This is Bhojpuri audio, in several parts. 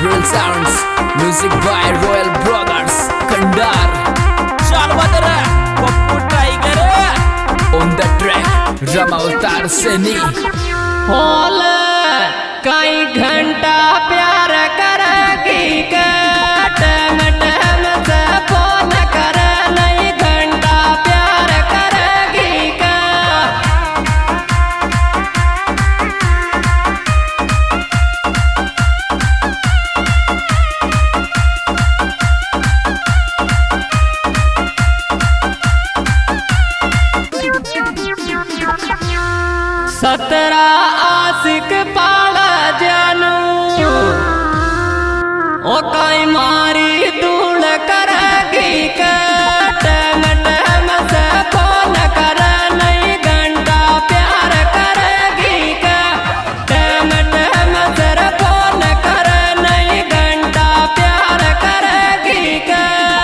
Real sounds, music by Royal Brothers, Kandar. चल बदरा Pappu Tiger On the track, Ramavtar Seni. होल कई घंटा प्यार करेगी के टम टम से फोन कर नहीं घंटा प्यार करेगी के सतरा आशिक पाला जानू ओ कई मारी धूल करेगी के टम टम से फोन कर नहीं घंटा प्यार करेगी के टम टम से फोन कर नहीं घंटा प्यार करेगी के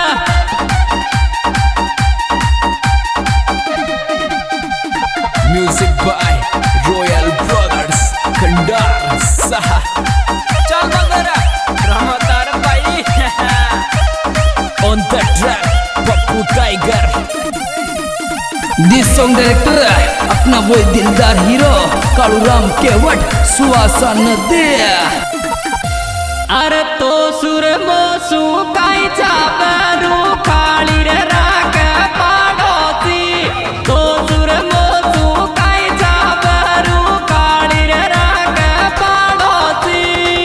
Music by Royal Brothers, Kandar. Saha. चल बदरा रमतार भाई On the track, Pappu Tiger. This song director अपना वो दिलदार हीरो कालूराम केवट सुवासा नदे. अरे तो सुर मोसू काई चाबरू काली रे राग पाड़ोसी तो सुर मोसू काई चाबरू काली रे राग पाड़ोसी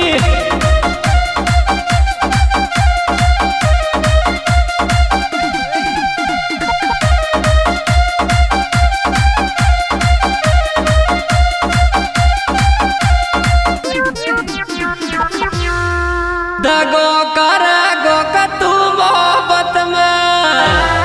दगो कर गो कतू मोहब्बत में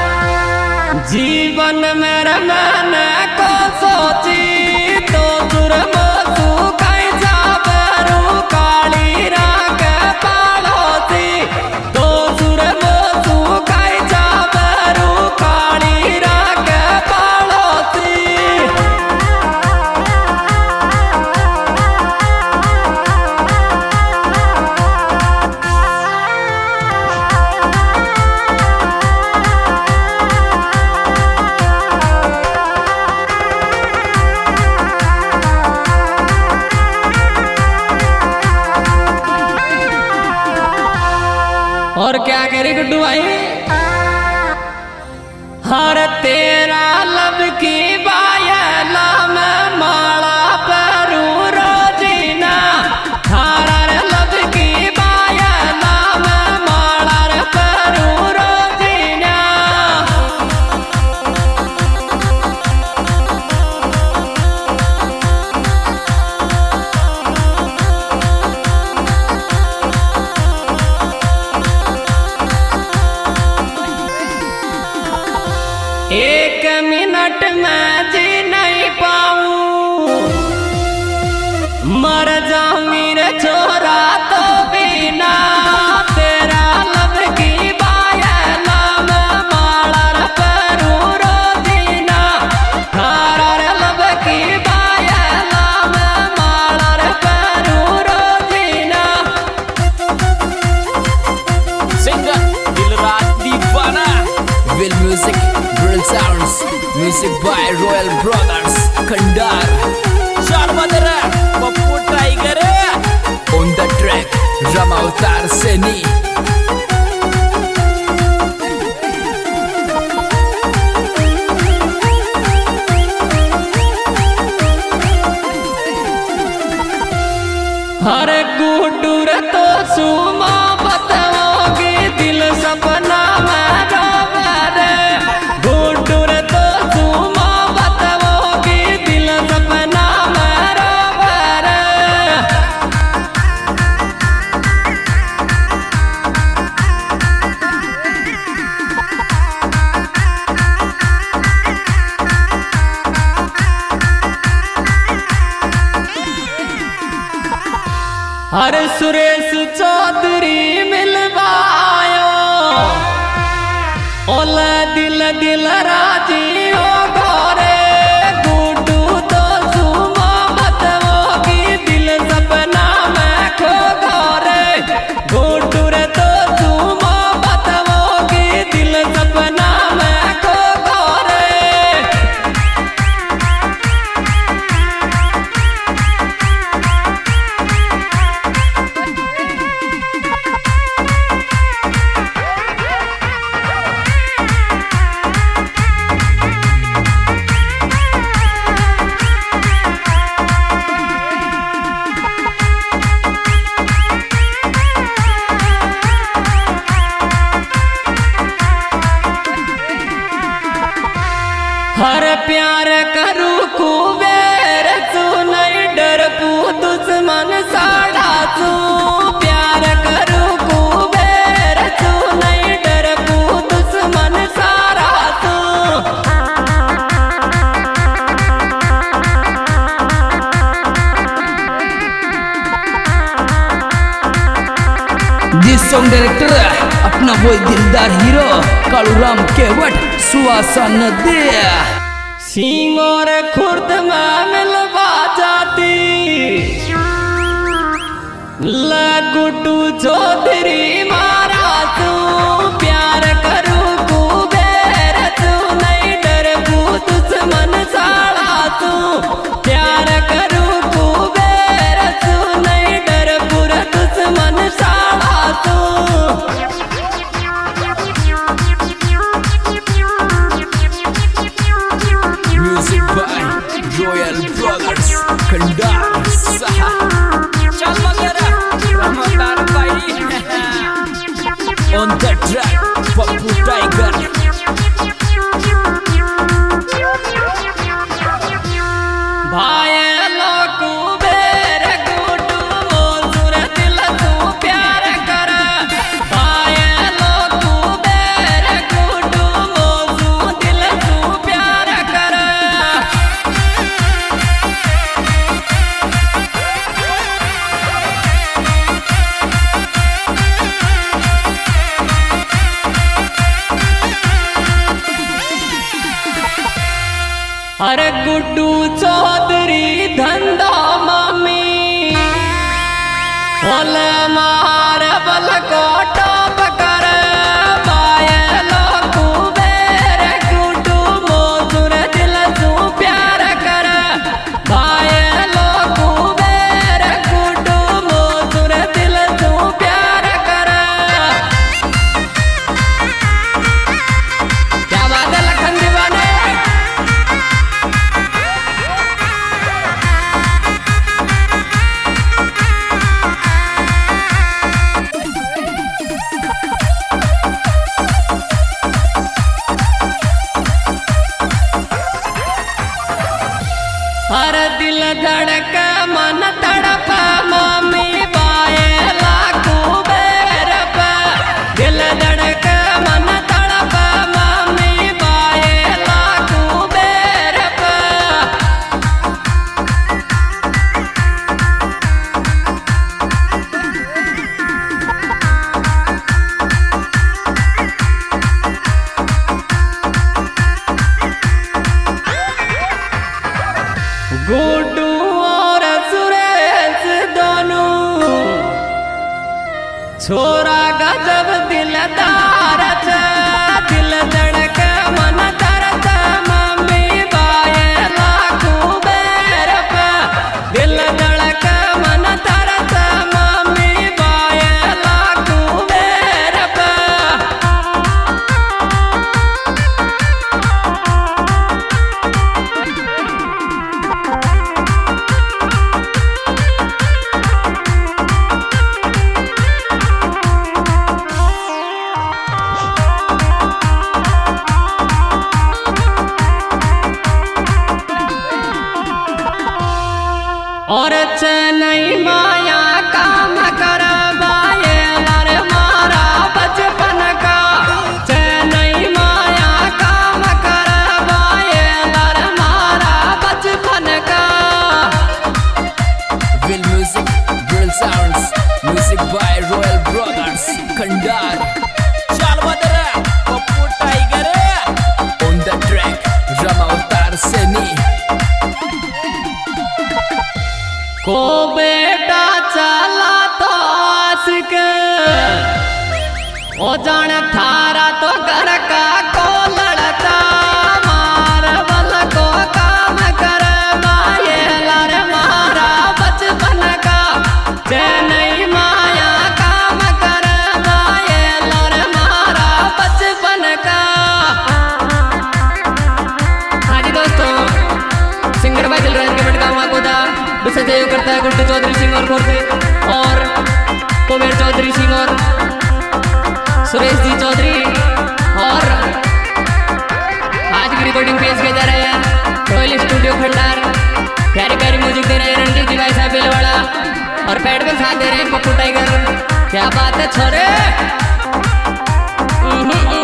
जीवन मेरे मन को सोची तो सुर मोसू कई जाबरू काली राग पाड़ोसी तो सुर मोसू कई जाबरू काली राग पाड़ोसी और क्या करे गुड्डू भाई हर तेरा लब की बायला में माला परू रोजीना हर लब की बायला में माला परू रोजीना एक मिनट में जी नहीं पाऊं मर जाऊं मेरे छोरा तो बिना तेरा लब की बायला में माला परू रोजीना हर लब की बायला में माला परू रोजीना सिंगर दिलराज दीवाना Will music, real sounds, music by Royal Brothers, Kandar. चल बदरा Pappu Tiger On the track, Ramavtar Seni. हर गुडूर तो सुमा बतवोगी दिल सपना में रोवे गुडूर तो सुमा बतवोगी दिल सपना में रोवे हर सुरेश चौधरी मिलवायो ओला दिल दिल राजी हो गोरे गुडू तो सुमा बतवोगी दिल सपना में खो गोरे सॉन्ग डायरेक्टर अपना वो दिलदार हीरो कालूराम केवट सुहासा नदी सिंगोर खुर्द में मिलवा जाती गुड्डू चौधरी मारा तू प्यार करूँ कुबेर तू नहीं डर दुश्मन साड़ा तू प्यार करूँ कुबेर तू नहीं डर दुश्मन साड़ा तू music by Royal Brothers Kandar चल वगैरह रमतार भाई on the track Pappu Tiger भाई लोगू बेर गुड्डू मोजुर दिल तू प्यार कर भाई लोगू बेर गुड्डू मोजू दिल तू प्यार कर अरे गुड्डू चौधरी धंधा मम्मी बोल मार बल को टॉप कर बायलो कुबेर गुड्डू मोजुर दिल तू प्यार कर बायलो कुबेर गुड्डू मोजुर दिल तू प्यार कर क्या बात है लखन दीवाने हर दिल धड़क मन तड़प मम्मी बाए लाखू बेरप दिल धड़क मन तड़प मम्मी बाए लाखू बेरप गुड्डू और सुरेश दोनों छोरा गजब दिलदार था दिल धड़क मन तरत मम्मी बाए लाखू बेरप दिल धड़क मन तरत मम्मी बाए लाखू बेरप और चेन्नई माया काम कर बाए लर मारा बचपन का चेन्नई माया काम कर बाए लर मारा बचपन का विल music Brill sounds music by Royal Brothers Kandar चल वगैरह Pappu Tiger on the track Ramavtar Seni को बेटा चला तो आशिक ओ जान थारा तो घर का को लड़ता मार बल को काम कर माये लर मारा बचपन का चेन्नई माया काम कर माये लर मारा बचपन का। हाँ जी दोस्तों, सिंगर भाई दिल रहे कमेंट का को था दूसरे सहयोग करता है गुड्डू चौधरी सिंह और खोर से और कुबेर चौधरी सिंह और सुरेश जी चौधरी और आज की रिकॉर्डिंग पेश किए जा रहे हैं रॉयल स्टूडियो खंडार। प्यारी प्यारी म्यूजिक दे रहे हैं रणजीत जी भाई साहब बेलवाड़ा और पैड में साथ दे रहे हैं पप्पू टाइगर। क्या बात है छोरे।